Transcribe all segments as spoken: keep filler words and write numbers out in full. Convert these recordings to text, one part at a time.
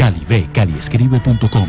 Cali ve cali escribe punto com.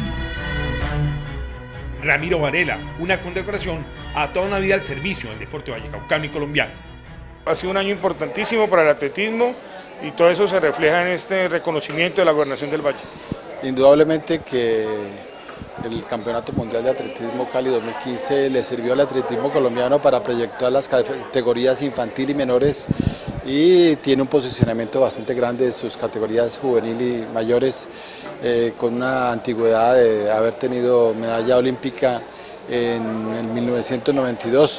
Ramiro Varela, una condecoración a toda una vida al servicio del deporte vallecaucano y colombiano. Ha sido un año importantísimo para el atletismo y todo eso se refleja en este reconocimiento de la Gobernación del Valle. Indudablemente que el Campeonato Mundial de Atletismo Cali dos mil quince le sirvió al atletismo colombiano para proyectar las categorías infantil y menores y tiene un posicionamiento bastante grande en sus categorías juvenil y mayores, eh, con una antigüedad de haber tenido medalla olímpica en el mil novecientos noventa y dos.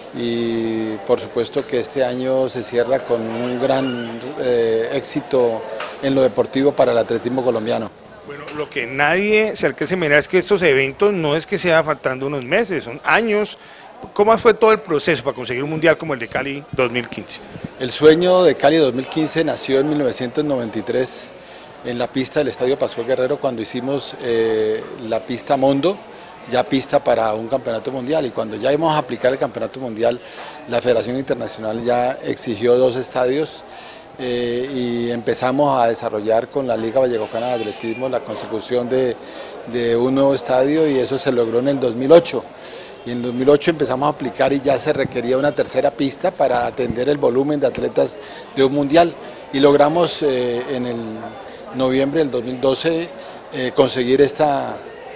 Y por supuesto que este año se cierra con un gran eh, éxito en lo deportivo para el atletismo colombiano. Bueno, lo que nadie se alcanza a mirar es que estos eventos no es que sea faltando unos meses, son años. ¿Cómo fue todo el proceso para conseguir un mundial como el de Cali dos mil quince? El sueño de Cali dos mil quince nació en mil novecientos noventa y tres en la pista del Estadio Pascual Guerrero, cuando hicimos eh, la pista Mondo, ya pista para un campeonato mundial, y cuando ya íbamos a aplicar el campeonato mundial, la Federación Internacional ya exigió dos estadios eh, y empezamos a desarrollar con la Liga Vallecaucana de Atletismo la consecución de, de un nuevo estadio, y eso se logró en el dos mil ocho. Y en dos mil ocho empezamos a aplicar y ya se requería una tercera pista para atender el volumen de atletas de un mundial, y logramos eh, en el noviembre del dos mil doce eh, conseguir esta,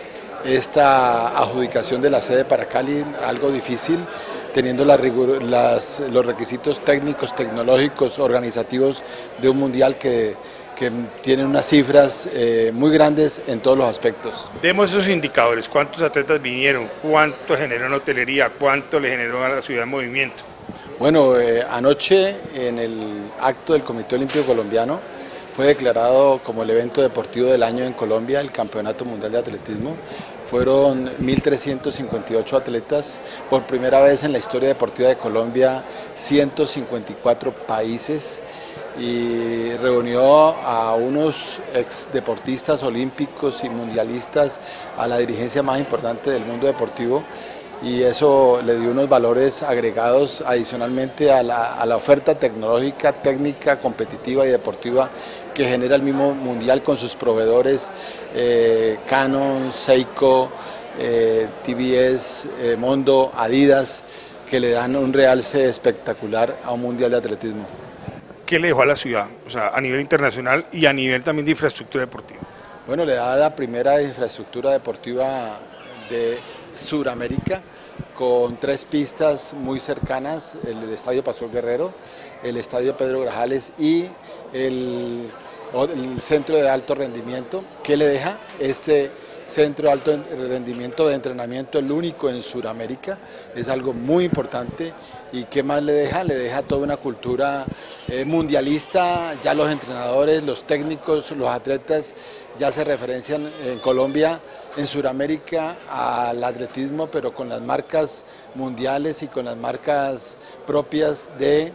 esta adjudicación de la sede para Cali, algo difícil, teniendo la rigur, las, los requisitos técnicos, tecnológicos, organizativos de un mundial que que tienen unas cifras eh, muy grandes en todos los aspectos. Demos esos indicadores: cuántos atletas vinieron, cuánto generó en hotelería, cuánto le generó a la ciudad en movimiento. Bueno, eh, anoche en el acto del Comité Olímpico Colombiano fue declarado como el evento deportivo del año en Colombia el Campeonato Mundial de Atletismo. Fueron mil trescientos cincuenta y ocho atletas, por primera vez en la historia deportiva de Colombia, ciento cincuenta y cuatro países, y reunió a unos ex deportistas olímpicos y mundialistas, a la dirigencia más importante del mundo deportivo, y eso le dio unos valores agregados adicionalmente a la, a la oferta tecnológica, técnica, competitiva y deportiva que genera el mismo mundial con sus proveedores eh, Canon, Seiko, eh, T V S, eh, Mondo, Adidas, que le dan un realce espectacular a un mundial de atletismo. ¿Qué le dejó a la ciudad, o sea, a nivel internacional y a nivel también de infraestructura deportiva? Bueno, le da la primera infraestructura deportiva de Sudamérica, con tres pistas muy cercanas: el Estadio Pascual Guerrero, el Estadio Pedro Grajales y el, el Centro de Alto Rendimiento. ¿Qué le deja este centro de alto rendimiento de entrenamiento, el único en Sudamérica? Es algo muy importante. ¿Y qué más le deja? Le deja toda una cultura eh, mundialista. Ya los entrenadores, los técnicos, los atletas ya se referencian en Colombia, en Sudamérica, al atletismo, pero con las marcas mundiales y con las marcas propias de,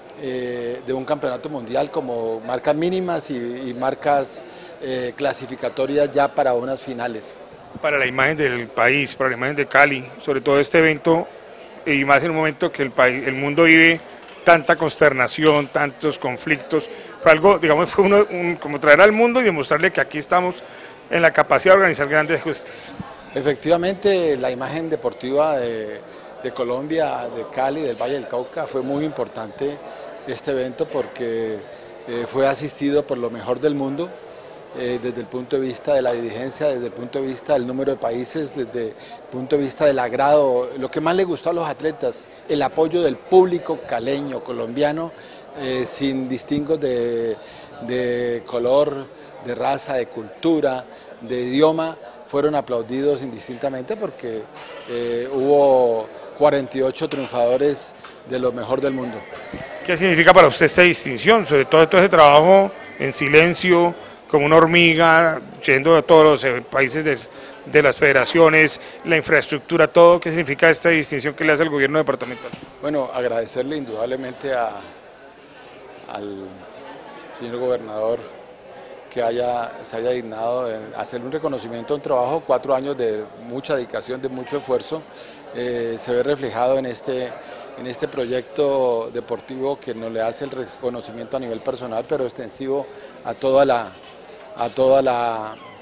eh, de un campeonato mundial, como marcas mínimas y, y marcas eh, clasificatorias ya para unas finales. Para la imagen del país, para la imagen de Cali, sobre todo este evento, y más en un momento que el país, el mundo vive tanta consternación, tantos conflictos, fue algo, digamos, fue uno, un, como traer al mundo y demostrarle que aquí estamos en la capacidad de organizar grandes gestas. Efectivamente, la imagen deportiva de, de Colombia, de Cali, del Valle del Cauca, fue muy importante este evento porque eh, fue asistido por lo mejor del mundo. Eh, desde el punto de vista de la dirigencia, desde el punto de vista del número de países, desde el punto de vista del agrado, lo que más le gustó a los atletas, el apoyo del público caleño, colombiano, eh, sin distingos de, de color, de raza, de cultura, de idioma, fueron aplaudidos indistintamente porque eh, hubo cuarenta y ocho triunfadores de lo mejor del mundo. ¿Qué significa para usted esta distinción? Sobre todo todo ese trabajo en silencio, como una hormiga, yendo a todos los países de, de las federaciones, la infraestructura, todo. ¿Qué significa esta distinción que le hace el gobierno departamental? Bueno, agradecerle indudablemente a, al señor gobernador que haya, se haya dignado en hacer un reconocimiento a un trabajo, cuatro años de mucha dedicación, de mucho esfuerzo, eh, se ve reflejado en este, en este proyecto deportivo que nos le hace el reconocimiento a nivel personal, pero extensivo a toda la a toda la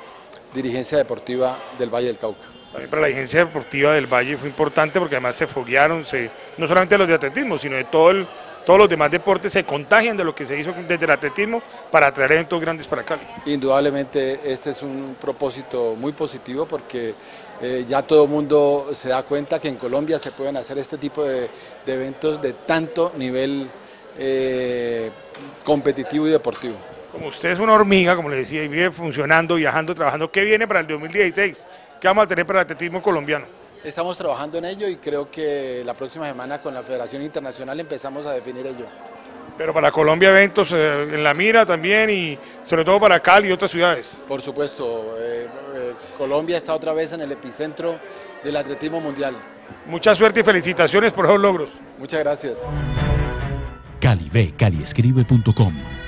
dirigencia deportiva del Valle del Cauca. También para la dirigencia deportiva del Valle fue importante porque además se foguearon, se, no solamente los de atletismo, sino de todo el, todos los demás deportes se contagian de lo que se hizo desde el atletismo para traer eventos grandes para Cali. Indudablemente este es un propósito muy positivo porque eh, ya todo el mundo se da cuenta que en Colombia se pueden hacer este tipo de, de eventos de tanto nivel eh, competitivo y deportivo. Como usted es una hormiga, como le decía, y vive funcionando, viajando, trabajando, ¿qué viene para el dos mil dieciséis? ¿Qué vamos a tener para el atletismo colombiano? Estamos trabajando en ello y creo que la próxima semana con la Federación Internacional empezamos a definir ello. Pero para Colombia eventos eh, en la mira también y sobre todo para Cali y otras ciudades. Por supuesto, eh, eh, Colombia está otra vez en el epicentro del atletismo mundial. Mucha suerte y felicitaciones por esos logros. Muchas gracias. Cali ve, cali escribe punto com